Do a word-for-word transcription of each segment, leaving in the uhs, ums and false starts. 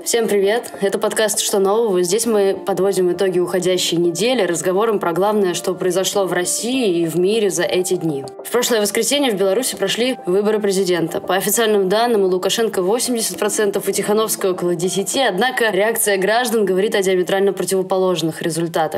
Всем привет! Это подкаст «Что нового?». Здесь мы подводим итоги уходящей недели разговором про главное, что произошло в России и в мире за эти дни. В прошлое воскресенье в Беларуси прошли выборы президента. По официальным данным, у Лукашенко восемьдесят процентов, у Тихановского около десять процентов, однако реакция граждан говорит о диаметрально противоположных результатах.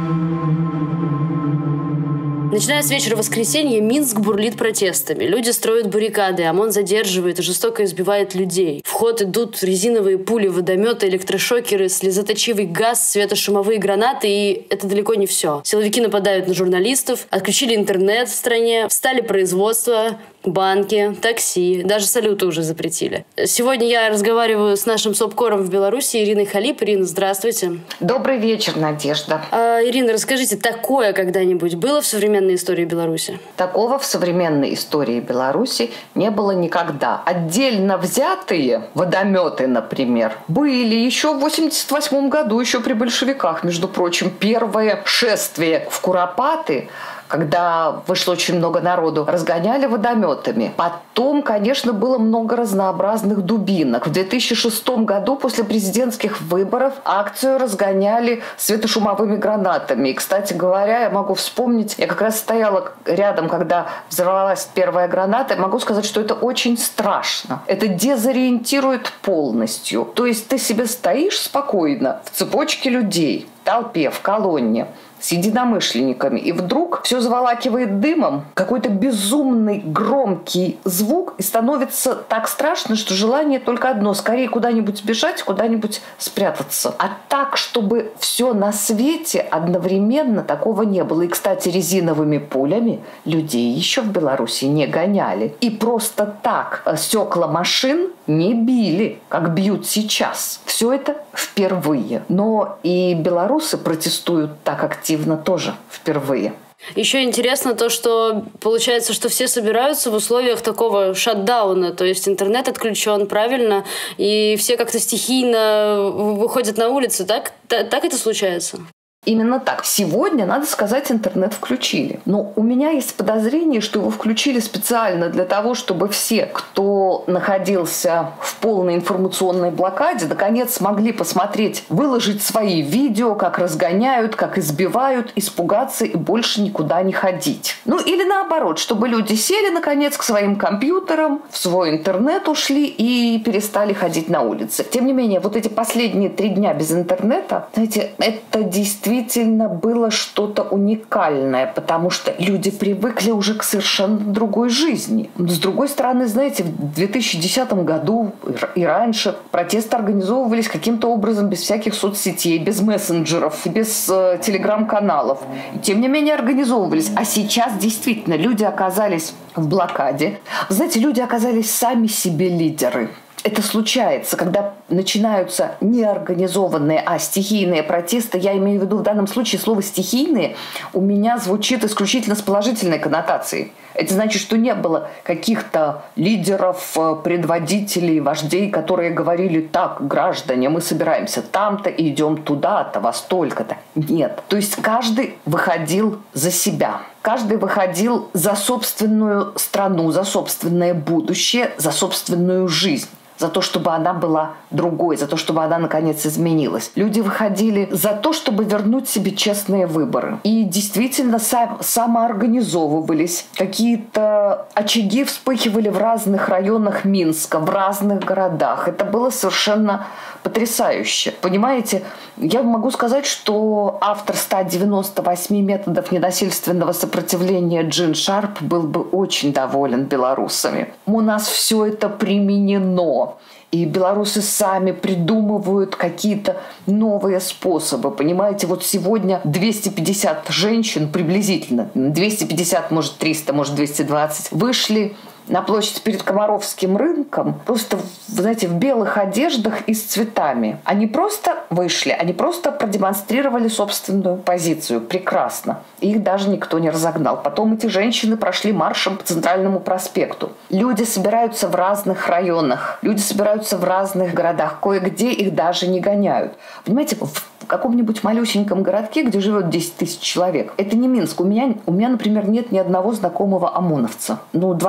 Начиная с вечера воскресенья, Минск бурлит протестами. Люди строят баррикады, ОМОН задерживает и жестоко избивает людей. В ход идут резиновые пули, водометы, электрошокеры, слезоточивый газ, светошумовые гранаты, и это далеко не все. Силовики нападают на журналистов, отключили интернет в стране, встали производства, банки, такси, даже салюты уже запретили. Сегодня я разговариваю с нашим СОБКОРом в Беларуси Ириной Халип. Ирина, здравствуйте. Добрый вечер, Надежда. А, Ирина, расскажите, такое когда-нибудь было в современной истории Беларуси? Такого в современной истории Беларуси не было никогда. Отдельно взятые водометы, например, были еще в восемьдесят восьмом году, еще при большевиках, между прочим. Первое шествие в Куропаты, когда вышло очень много народу, разгоняли водометами. Потом, конечно, было много разнообразных дубинок. В две тысячи шестом году после президентских выборов акцию разгоняли светошумовыми гранатами. И, кстати говоря, я могу вспомнить, я как раз стояла рядом, когда взорвалась первая граната, и могу сказать, что это очень страшно. Это дезориентирует полностью. То есть ты себе стоишь спокойно в цепочке людей, в толпе, в колонне, с единомышленниками, и вдруг все заволакивает дымом, какой-то безумный громкий звук, и становится так страшно, что желание только одно: скорее куда-нибудь бежать, куда-нибудь спрятаться. А так, чтобы все на свете одновременно, такого не было. И, кстати, резиновыми пулями людей еще в Беларуси не гоняли. И просто так стекла машин не били, как бьют сейчас. Все это впервые. Но и белорусы протестуют так активно тоже впервые. Еще интересно то, что получается, что все собираются в условиях такого шатдауна, то есть интернет отключен, правильно, и все как-то стихийно выходят на улицу, так? Так это случается? Именно так. Сегодня, надо сказать, интернет включили. Но у меня есть подозрение, что его включили специально для того, чтобы все, кто находился в полной информационной блокаде, наконец смогли посмотреть, выложить свои видео, как разгоняют, как избивают, испугаться и больше никуда не ходить. Ну или наоборот, чтобы люди сели, наконец, к своим компьютерам, в свой интернет ушли и перестали ходить на улицы. Тем не менее, вот эти последние три дня без интернета, знаете, это действительно Действительно было что-то уникальное, потому что люди привыкли уже к совершенно другой жизни. Но с другой стороны, знаете, в две тысячи десятом году и раньше протесты организовывались каким-то образом без всяких соцсетей, без мессенджеров, без э, телеграм-каналов. И, тем не менее, организовывались. А сейчас действительно люди оказались в блокаде. Знаете, люди оказались сами себе лидеры. Это случается, когда начинаются не организованные, а стихийные протесты. Я имею в виду в данном случае слово «стихийные» у меня звучит исключительно с положительной коннотацией. Это значит, что не было каких-то лидеров, предводителей, вождей, которые говорили: так, граждане, мы собираемся там-то и идем туда-то, во столько-то. Нет. То есть каждый выходил за себя. Каждый выходил за собственную страну, за собственное будущее, за собственную жизнь. За то, чтобы она была другой, за то, чтобы она, наконец, изменилась. Люди выходили за то, чтобы вернуть себе честные выборы. И действительно сам, самоорганизовывались. Какие-то очаги вспыхивали в разных районах Минска, в разных городах. Это было совершенно потрясающе. Понимаете, я могу сказать, что автор ста девяноста восьми методов ненасильственного сопротивления Джин Шарп был бы очень доволен белорусами. У нас все это применено. И белорусы сами придумывают какие-то новые способы. Понимаете, вот сегодня двести пятьдесят женщин приблизительно, двести пятьдесят, может триста, может двести двадцать, вышли на площадь перед Комаровским рынком просто, знаете, в белых одеждах и с цветами. Они просто вышли, они просто продемонстрировали собственную позицию. Прекрасно. Их даже никто не разогнал. Потом эти женщины прошли маршем по Центральному проспекту. Люди собираются в разных районах, люди собираются в разных городах. Кое-где их даже не гоняют. Понимаете, в каком-нибудь малюсеньком городке, где живет десять тысяч человек, это не Минск. У меня, у меня, например, нет ни одного знакомого ОМОНовца. Ну, два, двух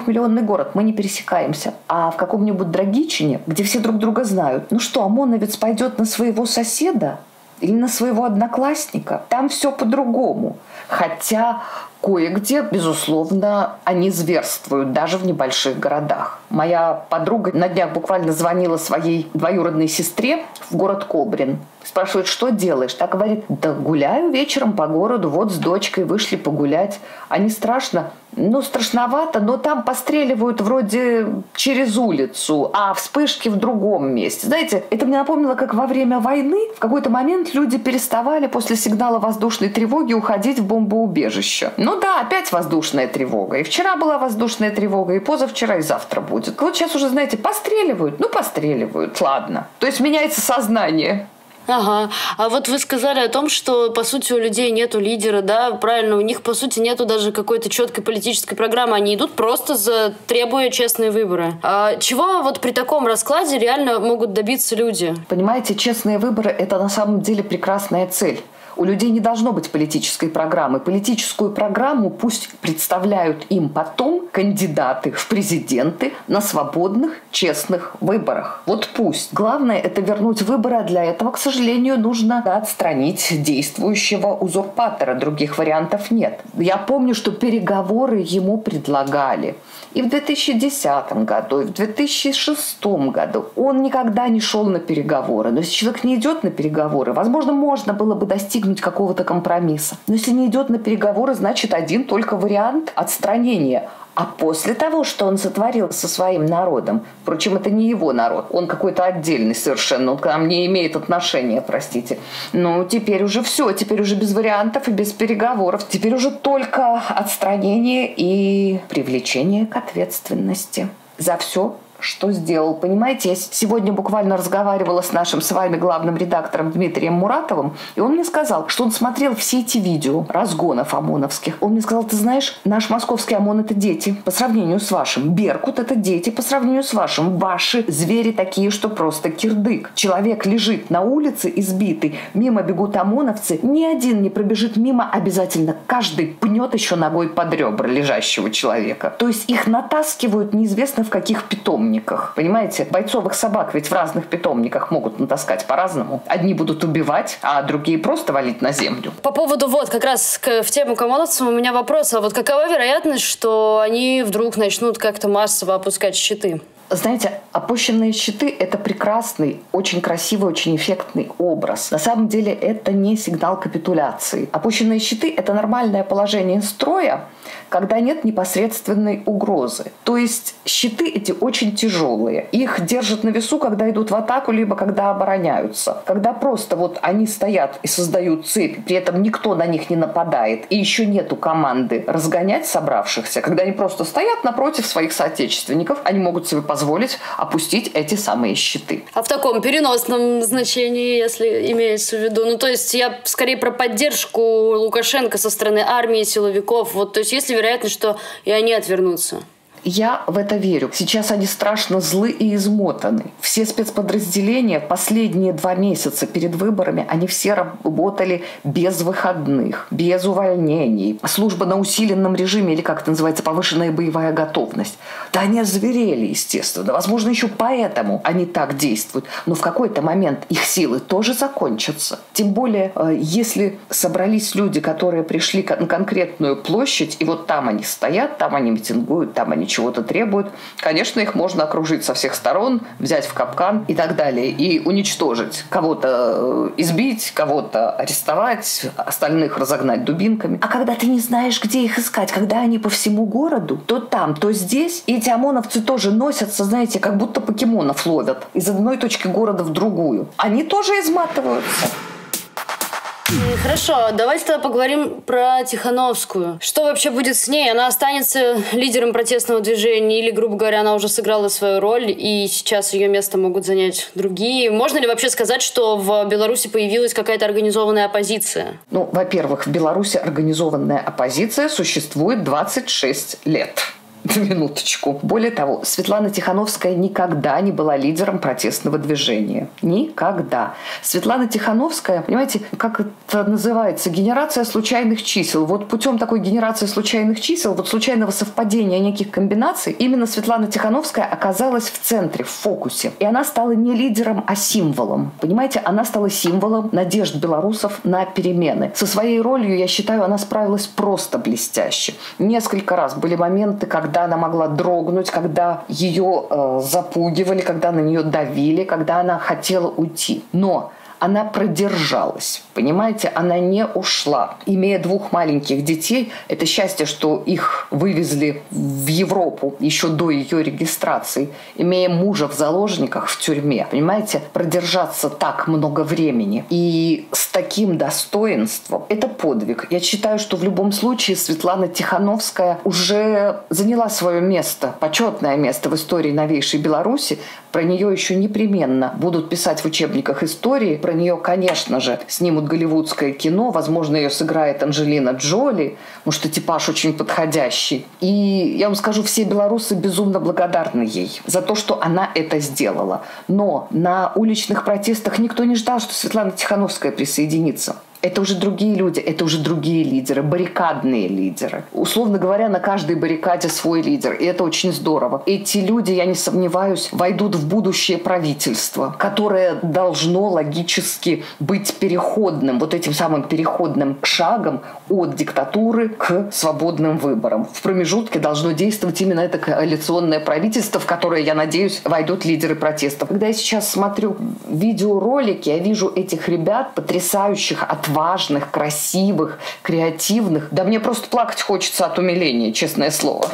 трехмиллионный город, мы не пересекаемся. А в каком-нибудь Драгичине, где все друг друга знают, ну что, ОМОНовец пойдет на своего соседа или на своего одноклассника? Там все по-другому. Хотя кое-где, безусловно, они зверствуют, даже в небольших городах. Моя подруга на днях буквально звонила своей двоюродной сестре в город Кобрин. Спрашивает, что делаешь? Так говорит, да гуляю вечером по городу, вот с дочкой вышли погулять. А не страшно? Ну, страшновато, но там постреливают вроде через улицу, а вспышки в другом месте. Знаете, это мне напомнило, как во время войны в какой-то момент люди переставали после сигнала воздушной тревоги уходить в бомбоубежище. Ну да, опять воздушная тревога. И вчера была воздушная тревога, и позавчера, и завтра будет. Вот сейчас уже, знаете, постреливают. Ну, постреливают, ладно. То есть меняется сознание. Ага. А вот вы сказали о том, что, по сути, у людей нету лидера, да, правильно, у них, по сути, нету даже какой-то четкой политической программы, они идут просто за требуя честные выборы. А чего вот при таком раскладе реально могут добиться люди? Понимаете, честные выборы – это на самом деле прекрасная цель. У людей не должно быть политической программы. Политическую программу пусть представляют им потом кандидаты в президенты на свободных, честных выборах. Вот пусть. Главное – это вернуть выборы, а для этого, к сожалению, нужно отстранить действующего узурпатора. Других вариантов нет. Я помню, что переговоры ему предлагали и в две тысячи десятом году, и в две тысячи шестом году. Он никогда не шел на переговоры. Но если человек не идет на переговоры, возможно, можно было бы достигнуть какого-то компромисса. Но если не идет на переговоры, значит один только вариант – отстранения. А после того, что он сотворил со своим народом, впрочем, это не его народ, он какой-то отдельный совершенно, он к нам не имеет отношения, простите. Ну, теперь уже все, теперь уже без вариантов и без переговоров. Теперь уже только отстранение и привлечение к ответственности за все, что сделал. Понимаете, я сегодня буквально разговаривала с нашим с вами главным редактором Дмитрием Муратовым, и он мне сказал, что он смотрел все эти видео разгонов ОМОНовских. Он мне сказал, ты знаешь, наш московский ОМОН – это дети по сравнению с вашим. Беркут – это дети по сравнению с вашим. Ваши звери такие, что просто кирдык. Человек лежит на улице избитый, мимо бегут ОМОНовцы, ни один не пробежит мимо, обязательно каждый пнет еще ногой под ребра лежащего человека. То есть их натаскивают неизвестно в каких питомниках. Понимаете, бойцовых собак ведь в разных питомниках могут натаскать по-разному. Одни будут убивать, а другие просто валить на землю. По поводу вот как раз к, в тему к ОМОНовцам у меня вопрос. А вот какова вероятность, что они вдруг начнут как-то массово опускать щиты? Знаете, опущенные щиты – это прекрасный, очень красивый, очень эффектный образ. На самом деле это не сигнал капитуляции. Опущенные щиты – это нормальное положение строя, когда нет непосредственной угрозы. То есть щиты эти очень тяжелые. Их держат на весу, когда идут в атаку, либо когда обороняются. Когда просто вот они стоят и создают цепь, при этом никто на них не нападает, и еще нету команды разгонять собравшихся, когда они просто стоят напротив своих соотечественников, они могут себе позволить опустить эти самые щиты. А в таком переносном значении, если имеется в виду? Ну, то есть я скорее про поддержку Лукашенко со стороны армии, силовиков. Вот, то есть есть ли вероятность, что и они отвернутся? Я в это верю. Сейчас они страшно злы и измотаны. Все спецподразделения последние два месяца перед выборами, они все работали без выходных, без увольнений. Служба на усиленном режиме, или как это называется, повышенная боевая готовность. Да они озверели, естественно. Возможно, еще поэтому они так действуют. Но в какой-то момент их силы тоже закончатся. Тем более, если собрались люди, которые пришли на конкретную площадь, и вот там они стоят, там они митингуют, там они чего-то требуют, конечно, их можно окружить со всех сторон, взять в капкан и так далее, и уничтожить. Кого-то избить, кого-то арестовать, остальных разогнать дубинками. А когда ты не знаешь, где их искать, когда они по всему городу, то там, то здесь, и эти ОМОНовцы тоже носятся, знаете, как будто покемонов ловят из одной точки города в другую. Они тоже изматываются. Хорошо, давайте тогда поговорим про Тихановскую. Что вообще будет с ней? Она останется лидером протестного движения или, грубо говоря, она уже сыграла свою роль и сейчас ее место могут занять другие? Можно ли вообще сказать, что в Беларуси появилась какая-то организованная оппозиция? Ну, во-первых, в Беларуси организованная оппозиция существует двадцать шесть лет. Минуточку. Более того, Светлана Тихановская никогда не была лидером протестного движения. Никогда. Светлана Тихановская, понимаете, как это называется, генерация случайных чисел. Вот путем такой генерации случайных чисел, вот случайного совпадения неких комбинаций, именно Светлана Тихановская оказалась в центре, в фокусе. И она стала не лидером, а символом. Понимаете, она стала символом надежд белорусов на перемены. Со своей ролью, я считаю, она справилась просто блестяще. Несколько раз были моменты, когда она могла дрогнуть, когда ее э, запугивали, когда на нее давили, когда она хотела уйти. Но она продержалась, понимаете, она не ушла. Имея двух маленьких детей, это счастье, что их вывезли в Европу еще до ее регистрации. Имея мужа в заложниках в тюрьме, понимаете, продержаться так много времени и с таким достоинством, это подвиг. Я считаю, что в любом случае Светлана Тихановская уже заняла свое место, почетное место в истории новейшей Беларуси. Про нее еще непременно будут писать в учебниках истории. Про нее, конечно же, снимут голливудское кино. Возможно, ее сыграет Анджелина Джоли, потому что типаж очень подходящий. И я вам скажу, все белорусы безумно благодарны ей за то, что она это сделала. Но на уличных протестах никто не ждал, что Светлана Тихановская присоединится. Это уже другие люди, это уже другие лидеры, баррикадные лидеры. Условно говоря, на каждой баррикаде свой лидер, и это очень здорово. Эти люди, я не сомневаюсь, войдут в будущее правительство, которое должно логически быть переходным, вот этим самым переходным шагом от диктатуры к свободным выборам. В промежутке должно действовать именно это коалиционное правительство, в которое, я надеюсь, войдут лидеры протестов. Когда я сейчас смотрю видеоролики, я вижу этих ребят, потрясающих, отважных, важных, красивых, креативных. Да мне просто плакать хочется от умиления, честное слово.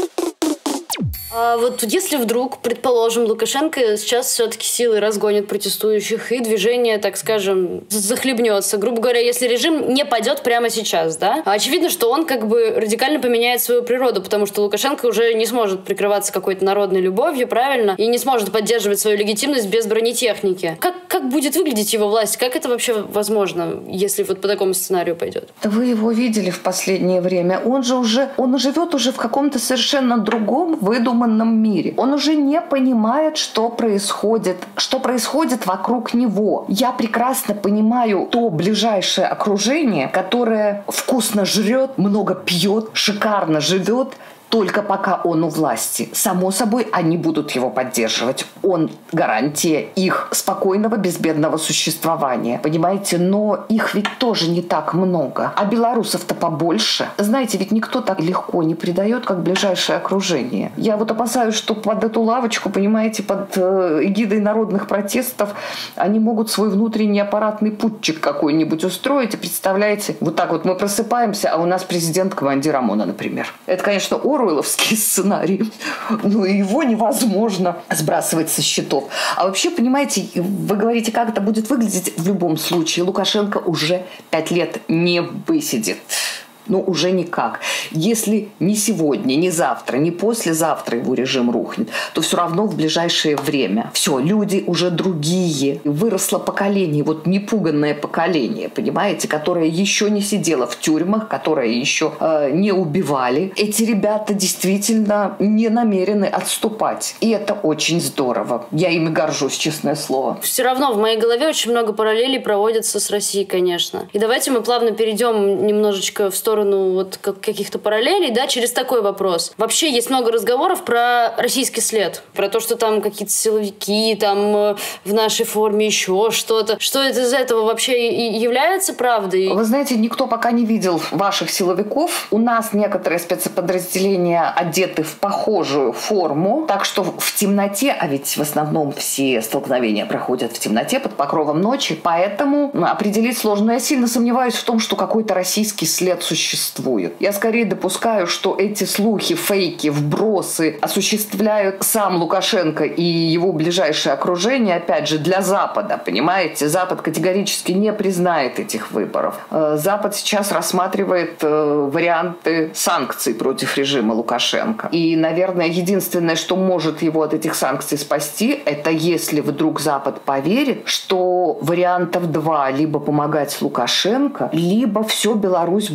А вот если вдруг, предположим, Лукашенко сейчас все-таки силой разгонит протестующих и движение, так скажем, захлебнется, грубо говоря, если режим не пойдет прямо сейчас, да, очевидно, что он как бы радикально поменяет свою природу, потому что Лукашенко уже не сможет прикрываться какой-то народной любовью, правильно, и не сможет поддерживать свою легитимность без бронетехники. Как, как будет выглядеть его власть? Как это вообще возможно, если вот по такому сценарию пойдет? Вы его видели в последнее время. Он же уже, он живет уже в каком-то совершенно другом, выдуманном мире. Он уже не понимает, что происходит, что происходит вокруг него. Я прекрасно понимаю то ближайшее окружение, которое вкусно жрет, много пьет, шикарно живет, только пока он у власти. Само собой, они будут его поддерживать. Он гарантия их спокойного, безбедного существования. Понимаете? Но их ведь тоже не так много. А белорусов-то побольше. Знаете, ведь никто так легко не предает, как ближайшее окружение. Я вот опасаюсь, что под эту лавочку, понимаете, под эгидой народных протестов они могут свой внутренний аппаратный путчик какой-нибудь устроить. И представляете, вот так вот мы просыпаемся, а у нас президент командир ОМОНа, например. Это, конечно, оруэлловский сценарий, но его невозможно сбрасывать со счетов. А вообще, понимаете, вы говорите, как это будет выглядеть в любом случае. Лукашенко уже пять лет не высидит. Ну, уже никак. Если не сегодня, не завтра, не послезавтра его режим рухнет, то все равно в ближайшее время. Все, люди уже другие. Выросло поколение, вот непуганное поколение, понимаете, которое еще не сидело в тюрьмах, которое еще э, не убивали. Эти ребята действительно не намерены отступать. И это очень здорово. Я ими горжусь, честное слово. Все равно в моей голове очень много параллелей проводится с Россией, конечно. И давайте мы плавно перейдем немножечко в сторону вот каких-то параллелей, да, через такой вопрос. Вообще есть много разговоров про российский след, про то, что там какие-то силовики, там в нашей форме еще что-то. Что это из этого вообще и является правдой? Вы знаете, никто пока не видел ваших силовиков. У нас некоторые спецподразделения одеты в похожую форму, так что в темноте, а ведь в основном все столкновения проходят в темноте под покровом ночи, поэтому определить сложно. Я сильно сомневаюсь в том, что какой-то российский след существует. Существует. Я скорее допускаю, что эти слухи, фейки, вбросы осуществляют сам Лукашенко и его ближайшее окружение, опять же, для Запада, понимаете? Запад категорически не признает этих выборов. Запад сейчас рассматривает варианты санкций против режима Лукашенко. И, наверное, единственное, что может его от этих санкций спасти, это если вдруг Запад поверит, что вариантов два: либо помогать Лукашенко, либо все Беларусь будет за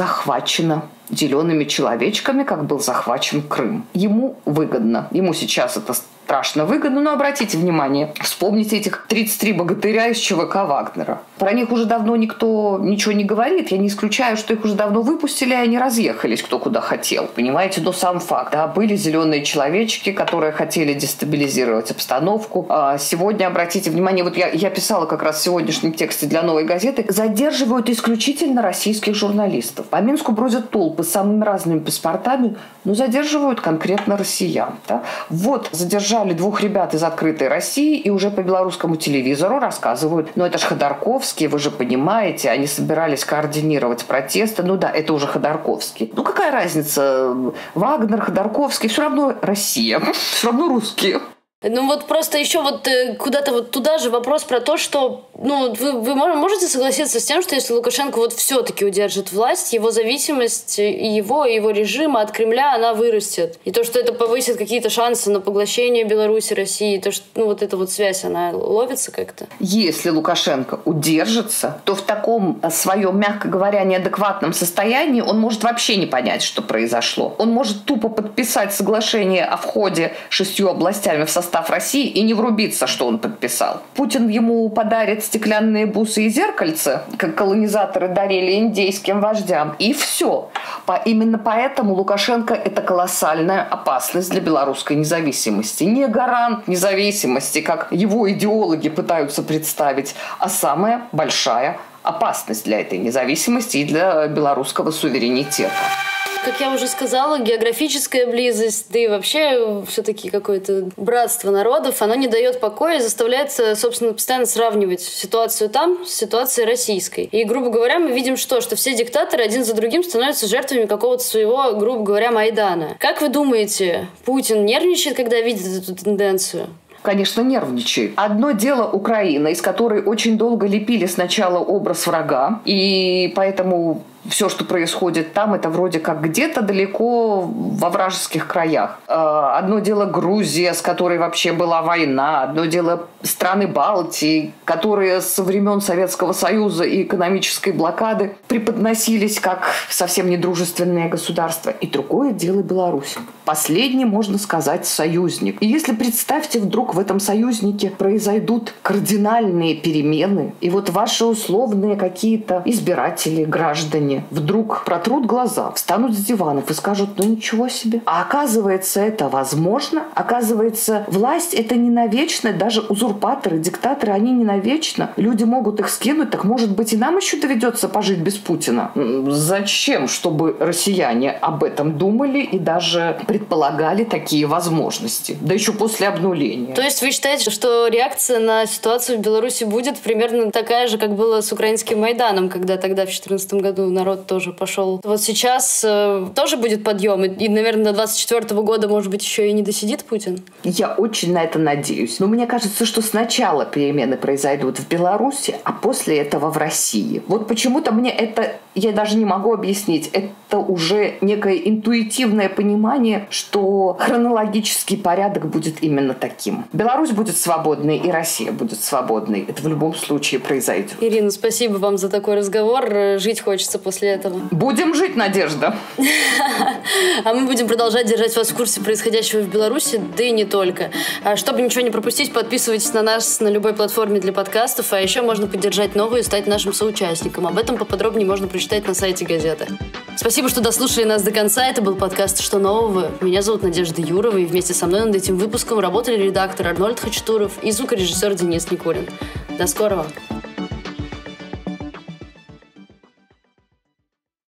захвачено зелеными человечками, как был захвачен Крым. Ему выгодно. Ему сейчас это страшно выгодно, но обратите внимание, вспомните этих тридцать три богатыря из ЧВК Вагнера. Про них уже давно никто ничего не говорит. Я не исключаю, что их уже давно выпустили, и они разъехались кто куда хотел. Понимаете, но сам факт. Да, были зеленые человечки, которые хотели дестабилизировать обстановку. А сегодня, обратите внимание, вот я, я писала как раз в сегодняшнем тексте для «Новой газеты», задерживают исключительно российских журналистов. По Минску бродят толпы с самыми разными паспортами, но задерживают конкретно россиян. Да? Вот, задержали двух ребят из «Открытой России» и уже по белорусскому телевизору рассказывают, ну это ж Ходорковский, вы же понимаете, они собирались координировать протесты. Ну да, это уже Ходорковский. Ну какая разница? Вагнер, Ходорковский, все равно Россия, все равно русские. Ну вот просто еще вот куда-то вот туда же вопрос про то, что ну вы, вы можете согласиться с тем, что если Лукашенко вот все-таки удержит власть, его зависимость и его, и его режима от Кремля, она вырастет. И то, что это повысит какие-то шансы на поглощение Беларуси, России, то, что ну, вот эта вот связь, она ловится как-то? Если Лукашенко удержится, то в таком своем, мягко говоря, неадекватном состоянии он может вообще не понять, что произошло. Он может тупо подписать соглашение о входе шестью областями в состав России и не врубиться, что он подписал. Путин ему подарит стеклянные бусы и зеркальца, как колонизаторы дарили индейским вождям, и все. По, именно поэтому Лукашенко – это колоссальная опасность для белорусской независимости. Не гарант независимости, как его идеологи пытаются представить, а самая большая опасность для этой независимости и для белорусского суверенитета. Как я уже сказала, географическая близость, да и вообще все-таки какое-то братство народов, оно не дает покоя и заставляет, собственно, постоянно сравнивать ситуацию там с ситуацией российской. И, грубо говоря, мы видим что? Что все диктаторы один за другим становятся жертвами какого-то своего, грубо говоря, Майдана. Как вы думаете, Путин нервничает, когда видит эту тенденцию? Конечно, нервничает. Одно дело Украина, из которой очень долго лепили сначала образ врага, и поэтому все, что происходит там, это вроде как где-то далеко во вражеских краях. Одно дело Грузия, с которой вообще была война. Одно дело страны Балтии, которые со времен Советского Союза и экономической блокады преподносились как совсем недружественные государства. И другое дело Беларусь. Последний, можно сказать, союзник. И если, представьте, вдруг в этом союзнике произойдут кардинальные перемены, и вот ваши условные какие-то избиратели, граждане, вдруг протрут глаза, встанут с диванов и скажут, ну ничего себе. А оказывается, это возможно. Оказывается, власть это не навечно. Даже узурпаторы, диктаторы, они не навечно. Люди могут их скинуть. Так может быть и нам еще доведется пожить без Путина? Зачем? Чтобы россияне об этом думали и даже предполагали такие возможности. Да еще после обнуления. То есть вы считаете, что реакция на ситуацию в Беларуси будет примерно такая же, как было с украинским Майданом, когда тогда в две тысячи четырнадцатом году народ тоже пошел. Вот сейчас э, тоже будет подъем, и, и, наверное, до двадцать четвёртого года, может быть, еще и не досидит Путин? Я очень на это надеюсь. Но мне кажется, что сначала перемены произойдут в Беларуси, а после этого в России. Вот почему-то мне это, я даже не могу объяснить, это уже некое интуитивное понимание, что хронологический порядок будет именно таким. Беларусь будет свободной, и Россия будет свободной. Это в любом случае произойдет. Ирина, спасибо вам за такой разговор. Жить хочется после этого. Будем жить, Надежда. А мы будем продолжать держать вас в курсе происходящего в Беларуси, да и не только. Чтобы ничего не пропустить, подписывайтесь на нас на любой платформе для подкастов, а еще можно поддержать новую и стать нашим соучастником. Об этом поподробнее можно прочитать на сайте газеты. Спасибо, что дослушали нас до конца. Это был подкаст «Что нового?». Меня зовут Надежда Юрова, и вместе со мной над этим выпуском работали редактор Арнольд Хачатуров и звукорежиссер Денис Никулин. До скорого!